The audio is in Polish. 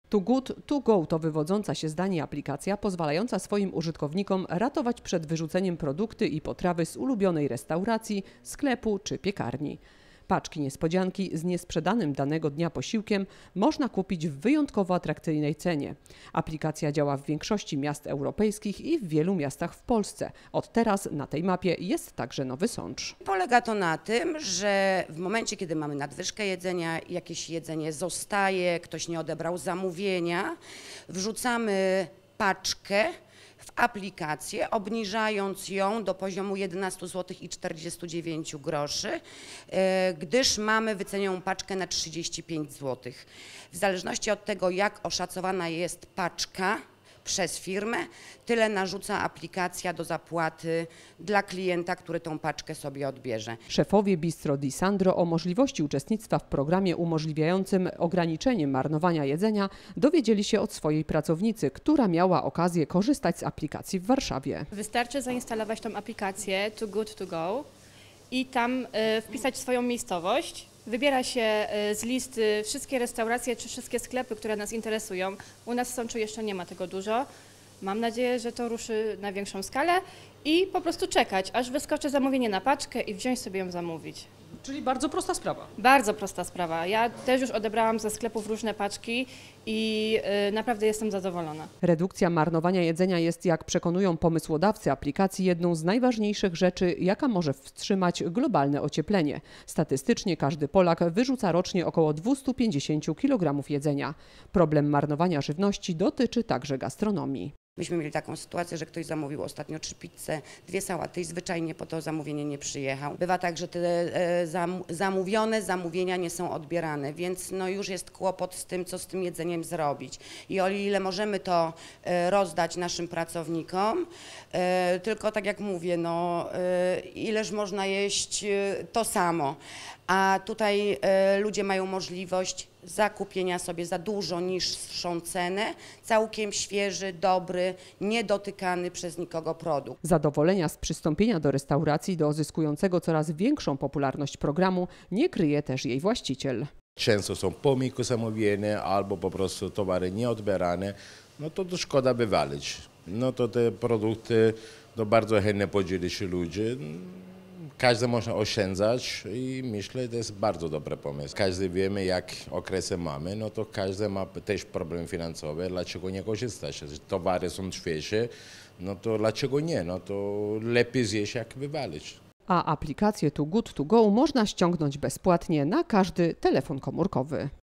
Too Good To Go to wywodząca się z Danii aplikacja pozwalająca swoim użytkownikom ratować przed wyrzuceniem produkty i potrawy z ulubionej restauracji, sklepu czy piekarni. Paczki niespodzianki z niesprzedanym danego dnia posiłkiem można kupić w wyjątkowo atrakcyjnej cenie. Aplikacja działa w większości miast europejskich i w wielu miastach w Polsce. Od teraz na tej mapie jest także Nowy Sącz. Polega to na tym, że w momencie, kiedy mamy nadwyżkę jedzenia, jakieś jedzenie zostaje, ktoś nie odebrał zamówienia, wrzucamy paczkę w aplikację, obniżając ją do poziomu 11 zł i 49 groszy, gdyż mamy wycenioną paczkę na 35 zł. W zależności od tego, jak oszacowana jest paczka przez firmę, tyle narzuca aplikacja do zapłaty dla klienta, który tą paczkę sobie odbierze. Szefowie Bistro di Sandro o możliwości uczestnictwa w programie umożliwiającym ograniczenie marnowania jedzenia dowiedzieli się od swojej pracownicy, która miała okazję korzystać z aplikacji w Warszawie. Wystarczy zainstalować tą aplikację Too Good To Go i tam wpisać swoją miejscowość. Wybiera się z listy wszystkie restauracje czy wszystkie sklepy, które nas interesują. U nas w Sączu jeszcze nie ma tego dużo. Mam nadzieję, że to ruszy na większą skalę i po prostu czekać, aż wyskoczy zamówienie na paczkę i wziąć sobie ją zamówić. Czyli bardzo prosta sprawa. Bardzo prosta sprawa. Ja też już odebrałam ze sklepów różne paczki i naprawdę jestem zadowolona. Redukcja marnowania jedzenia jest, jak przekonują pomysłodawcy aplikacji, jedną z najważniejszych rzeczy, jaka może wstrzymać globalne ocieplenie. Statystycznie każdy Polak wyrzuca rocznie około 250 kg jedzenia. Problem marnowania żywności dotyczy także gastronomii. Myśmy mieli taką sytuację, że ktoś zamówił ostatnio 3 pizze, 2 sałaty i zwyczajnie po to zamówienie nie przyjechał. Bywa tak, że te zamówione zamówienia nie są odbierane, więc no już jest kłopot z tym, co z tym jedzeniem zrobić. I o ile możemy to rozdać naszym pracownikom, tylko tak jak mówię, no ileż można jeść to samo. A tutaj ludzie mają możliwość zakupienia sobie za dużo niższą cenę, całkiem świeży, dobry, niedotykany przez nikogo produkt. Zadowolenia z przystąpienia do restauracji do zyskującego coraz większą popularność programu nie kryje też jej właściciel. Często są pomyłki zamówione albo po prostu towary nieodbierane, no to szkoda wywalić. No to te produkty bardzo chętnie podzieli się ludzie. Każdy można oszczędzać i myślę, że to jest bardzo dobry pomysł. Każdy wiemy, jak okresy mamy, no to każdy ma też problem finansowy, dlaczego nie korzystać? Towary są świeże, no to dlaczego nie? No to lepiej zjeść, jak wywalić. A aplikację Too Good To Go można ściągnąć bezpłatnie na każdy telefon komórkowy.